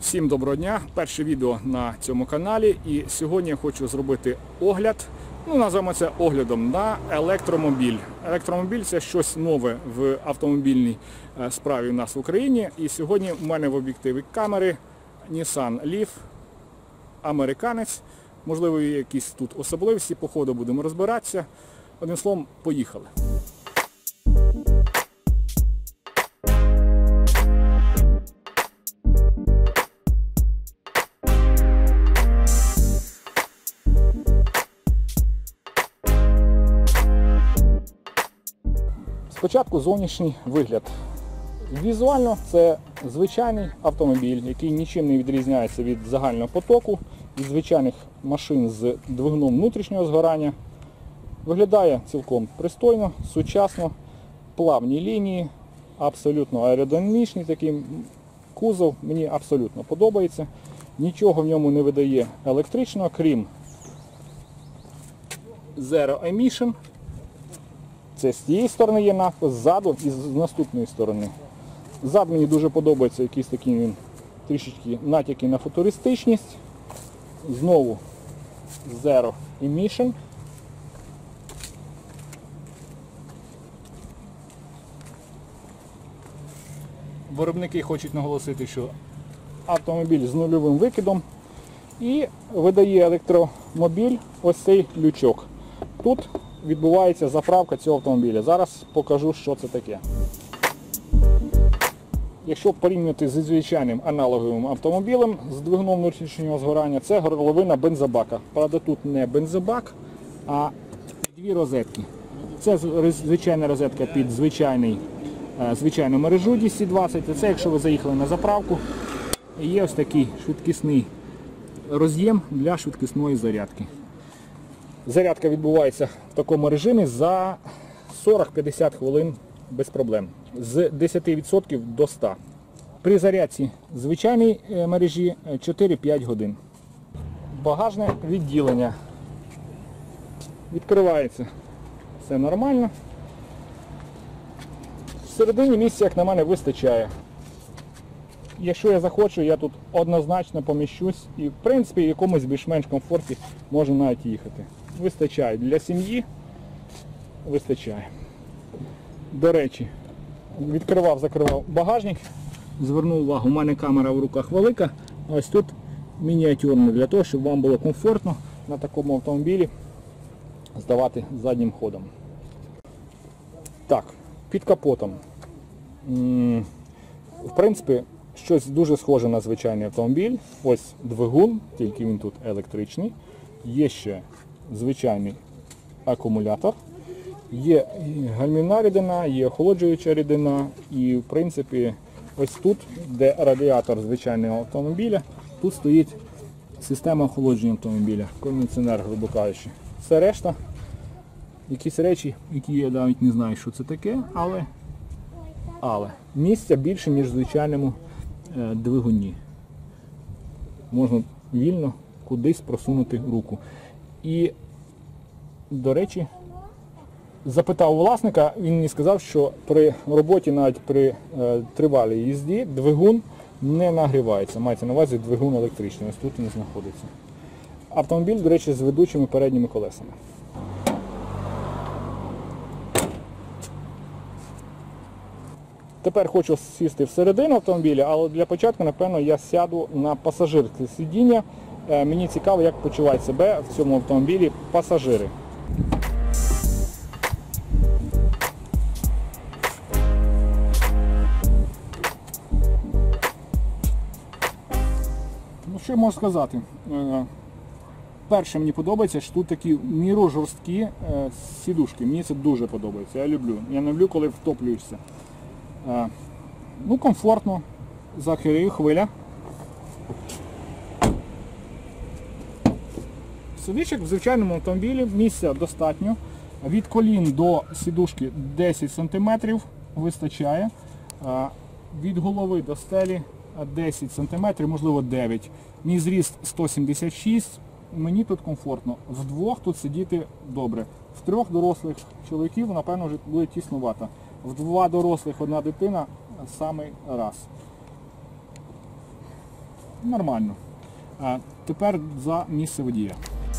Всім доброго дня! Перше відео на цьому каналі, і сьогодні я хочу зробити огляд, називаємо це оглядом на електромобіль. Електромобіль – це щось нове в автомобільній справі у нас в Україні. І сьогодні в мене в об'єктиві камери Nissan Leaf, американець. Можливо, є якісь тут особливості, по ходу будемо розбиратися. Одним словом, поїхали. Спочатку зовнішній вигляд. Візуально це звичайний автомобіль, який нічим не відрізняється від загального потоку, від звичайних машин з двигуном внутрішнього згорання. Виглядає цілком пристойно, сучасно, плавні лінії, абсолютно аеродинамічний такий кузов, мені абсолютно подобається. Нічого в ньому не видає електричного, крім Zero Emission. Це з цієї сторони є надпис, ззаду і з наступної сторони. Ззад мені дуже подобається, якийсь такий він трішечки натяки на футуристичність. Знову Zero Emission. Виробники хочуть наголосити, що автомобіль з нульовим викидом. І видає електромобіль ось цей лючок. Тут відбувається заправка цього автомобіля. Зараз покажу, що це таке. Якщо порівняти зі звичайним аналоговим автомобілем з двигуном внутрішнього згорання, це горловина бензобака. Правда, тут не бензобак, а дві розетки. Це звичайна розетка під звичайну мережу DC20. Це якщо ви заїхали на заправку, є ось такий швидкісний роз'єм для швидкісної зарядки. Зарядка відбувається в такому режимі за 40-50 хвилин без проблем. З 10% до 100%. При зарядці звичайній мережі 4-5 годин. Багажне відділення. Відкривається все нормально. Всередині місця, як на мене, вистачає. Якщо я захочу, я тут однозначно поміщусь і, в принципі, в якомусь більш-менш комфорті можу навіть їхати. Вистачає. Для сім'ї вистачає. До речі, відкривав-закривав багажник. Звернув увагу, у мене камера в руках велика, а ось тут мініатюрна, для того, щоб вам було комфортно на такому автомобілі здавати заднім ходом. Так, під капотом. В принципі, щось дуже схоже на звичайний автомобіль. Ось двигун, тільки він тут електричний. Є ще звичайний акумулятор. Є гальмівна рідина, є охолоджуюча рідина. І, в принципі, ось тут, де радіатор звичайного автомобіля, тут стоїть система охолодження автомобіля, кондиціонер, грубо кажучи. Все решта, якісь речі, які я навіть не знаю, що це таке, але місця більше, ніж в звичайному двигуні. Можна вільно кудись просунути руку. І, до речі, запитав у власника, він мені сказав, що при роботі, навіть при тривалій їзді, двигун не нагрівається. Мається на увазі двигун електричний, ось тут він знаходиться. Автомобіль, до речі, з ведучими передніми колесами. Тепер хочу сісти всередину автомобіля, але для початку, напевно, я сяду на пасажирське сидіння. Мені цікаво, як почувають себе в цьому автомобілі пасажири. Що можу сказати? Перше, мені подобається, що тут такі міру жорсткі сідушки. Мені це дуже подобається. Я люблю, коли втоплюєшся. Комфортно. Захилюю, хвиля. Сидиш як в звичайному автомобілі, місця достатньо. Від колін до сідушки 10 см вистачає. Від голови до стелі 10 см, можливо 9. Мій зріст 176 см. Мені тут комфортно. Вдвох тут сидіти добре. В трьох дорослих чоловіків, напевно, вже буде тіснувато. В два дорослих, одна дитина – самий раз. нормально. Тепер за місце водія.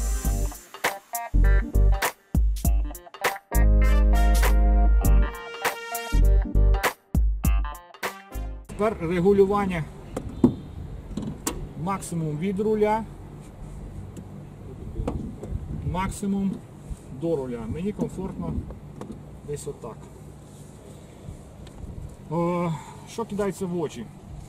Тепер регулювання максимум від руля, максимум до руля. Мені комфортно десь отак. Що кидається в очі?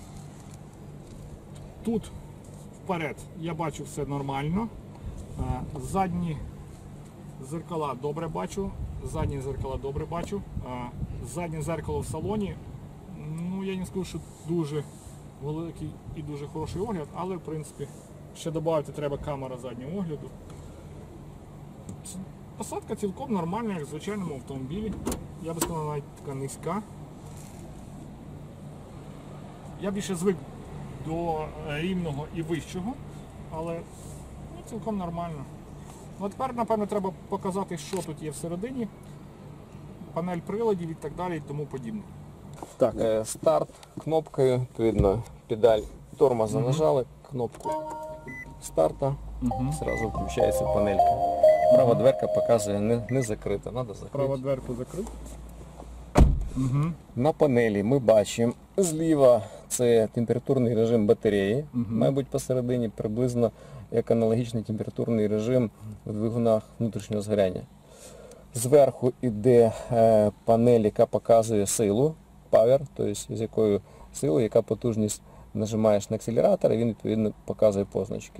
Тут вперед я бачу все нормально. Задні зеркала добре бачу, задні зеркала добре бачу. Заднє зеркало в салоні, ну я не скажу, що дуже великий і дуже хороший огляд, але в принципі ще додати треба камера заднього огляду. Посадка цілком нормальна, як в звичайному автомобілі. Я би сказав, навіть така низька. Я більше звик до рівного і вищого, але ну, цілком нормально. Ну, тепер, напевно, треба показати, що тут є всередині, панель приладів і так далі і тому подібне. Так. Старт кнопкою, відповідно, педаль тормоза нажали, кнопку старта, зразу включається панелька. Права дверка показує не закрита, треба закрити. Права дверку закрити. На панелі ми бачимо зліва це температурний режим батареї, мабуть посередині приблизно як аналогічний температурний режим в двигунах внутрішнього згоряння. Зверху йде панель, яка показує силу, power, тобто з якою силою, яка потужність нажимаєш на акселератор, і він відповідно показує позначки.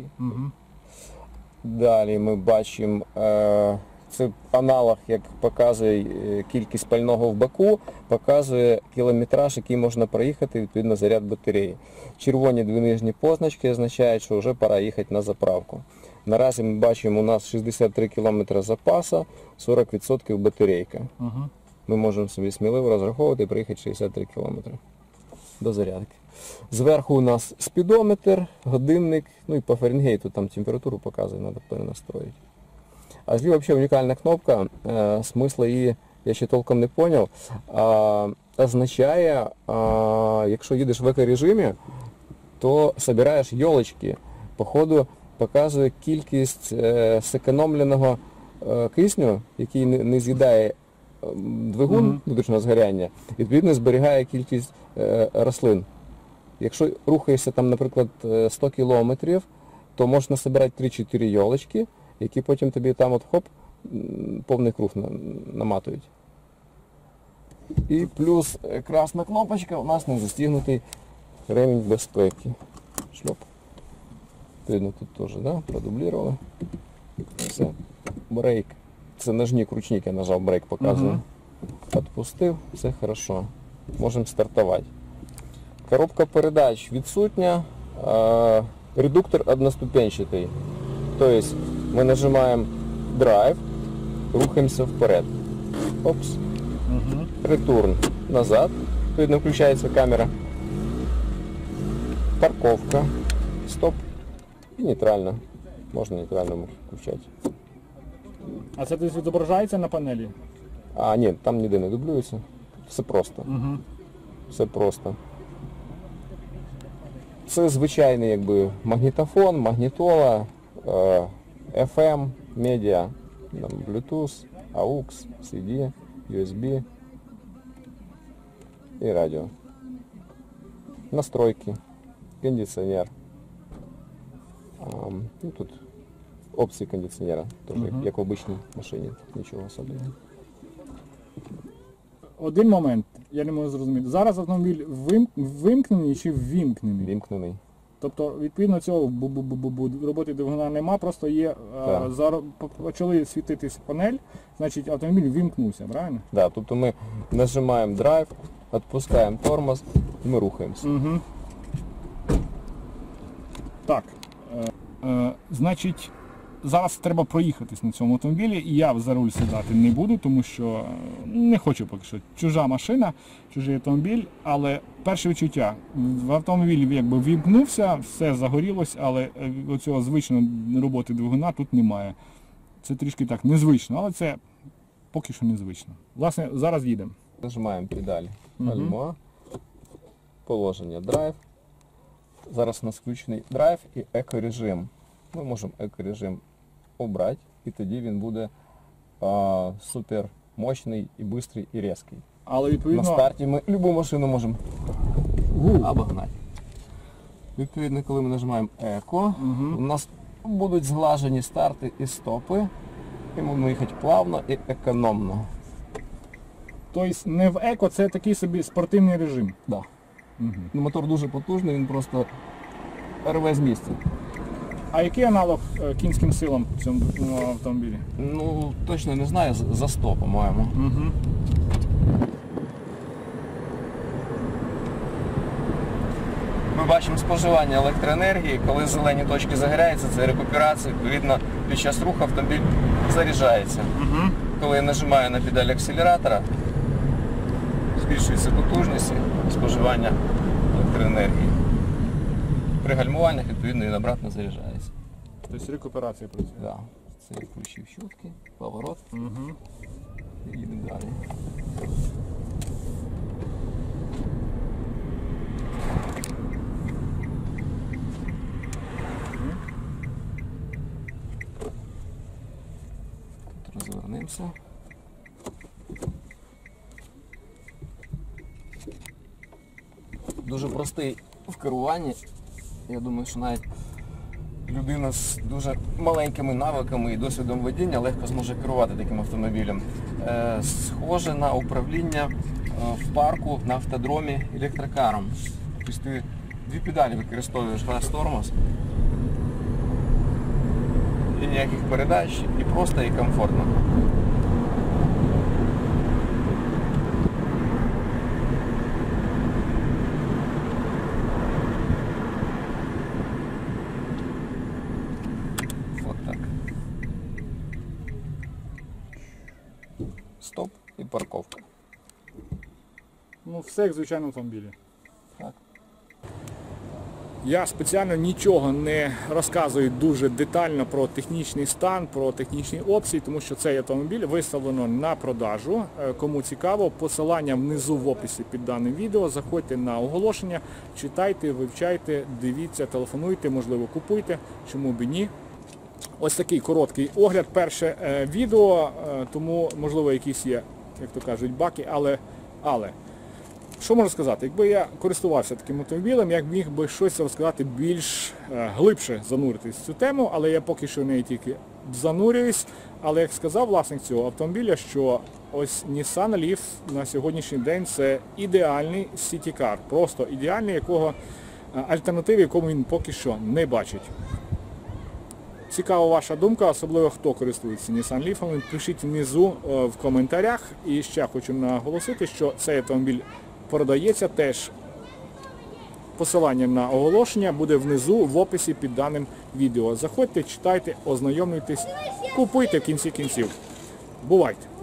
Далі ми бачимо, це аналог, як показує кількість пального в баку, показує кілометраж, який можна проїхати, відповідно заряд батареї. Червоні дві нижні позначки означають, що вже пора їхати на заправку. Наразі ми бачимо, у нас 63 км запасу, 40% батарейка. Ми можемо собі сміливо розраховувати і приїхати 63 км до зарядки. Зверху у нас спідометр, годинник, ну і по Фаренгейту там температуру показує, треба перенастроїти. А зліва взагалі унікальна кнопка, смисла її я ще толком не зрозумів, означає, якщо їдеш в екорежимі, то збираєш йолочки. Походу показує кількість зекономленого кисню, який не з'їдає двигун внутрішнього згоряння, відповідно зберігає кількість рослин. Якщо рухаєшся там, наприклад, 100 кілометрів, то можна збирати 3-4 йолочки, які потім тобі там от хоп, повний круг наматують. І плюс красна кнопочка, у нас не застігнутий ремінь безпеки. Шльоп. Видно, тут теж, да? Продублірували. Все. Брейк. Це нажник, ручник, я нажав, брейк показує. Відпустив, все хорошо. Можемо стартувати. Коробка передач відсутня. Редуктор одноступенчатий. Тобто ми нажимаємо драйв, рухаємося вперед. Опс. Ретурн назад. Відповідно включається камера. Парковка. Стоп. І нейтрально. Можна нейтрально включати. А це десь відображається на панелі? А, ні, там ніде не дублюється. Все просто. Все просто. Це звичайний якби магнітофон, магнітола, FM, медіа, Bluetooth, AUX, CD, USB і радіо. Настройки, кондиціонер. Ну, тут опції кондиціонера, теж як в обичній машині, нічого особливого. Один момент, я не можу зрозуміти. Зараз автомобіль вимкнений чи ввімкнений? Вімкнений. Тобто, відповідно цього роботи двигуна нема, просто є, почали світитись панель, значить автомобіль ввімкнувся, правильно? Так, да, тобто ми нажимаємо драйв, відпускаємо тормоз і ми рухаємося. Так, значить, зараз треба проїхатись на цьому автомобілі, і я за руль сідати не буду, тому що не хочу поки що. Чужа машина, чужий автомобіль, але перше відчуття. В автомобілі якби вімкнувся, все загорілось, але оцього звичної роботи двигуна тут немає. Це трішки так незвично, але це поки що незвично. Власне, зараз їдемо. Нажимаємо педаль гальма, положення драйв, зараз у нас включений драйв і екорежим. Ми можемо екорежим обрати, і тоді він буде супер мощний і швидкий і різкий. Але На відповідно, старті ми любу машину можемо обогнати. Відповідно, коли ми нажимаємо еко, у нас будуть зглажені старти і стопи. І ми будемо їхати плавно і економно. тобто не в еко, це такий собі спортивний режим. Да. Мотор дуже потужний, він просто рве з місця. А який аналог кінським силам в цьому автомобілі? Ну, точно не знаю, за 100, по-моєму. Угу. Ми бачимо споживання електроенергії, коли зелені точки загоряються, це рекуперація, відповідно, під час руху автомобіль заряджається. Угу. Коли я нажимаю на педаль акселератора, збільшується потужність і споживання електроенергії. При гальмуваннях, відповідно, він обратно заряджається. Тобто рекуперація працює. Да. Це я включив щотки, поворот Угу. і їдемо далі. Тут розвернемося. Дуже простий в керуванні. Я думаю, що навіть людина з дуже маленькими навиками і досвідом водіння легко зможе керувати таким автомобілем. Схоже на управління в парку на автодромі електрокаром. Тобто ти дві педалі використовуєш, газ-тормоз. І ніяких передач, і просто, і комфортно. Так. Стоп і парковка. Ну, все як в звичайному автомобілі. Так. Я спеціально нічого не розказую дуже детально про технічний стан, про технічні опції, тому що цей автомобіль виставлено на продажу. Кому цікаво, посилання внизу в описі під даним відео. Заходьте на оголошення, читайте, вивчайте, дивіться, телефонуйте, можливо, купуйте, чому б і ні. Ось такий короткий огляд, перше відео, тому, можливо, якісь є, як то кажуть, баки, але що можу сказати? Якби я користувався таким автомобілем, я міг би щось розказати більш глибше зануритись в цю тему, але я поки що в неї тільки занурююсь. Але як сказав власник цього автомобіля, що ось Nissan Leaf на сьогоднішній день це ідеальний сіті-кар, просто ідеальний, якого альтернативи, якому він поки що не бачить. Цікава ваша думка, особливо хто користується Nissan Leaf, пишіть внизу в коментарях. І ще хочу наголосити, що цей автомобіль продається теж. Посилання на оголошення буде внизу в описі під даним відео. Заходьте, читайте, ознайомлюйтесь, купуйте в кінці кінців. Бувайте!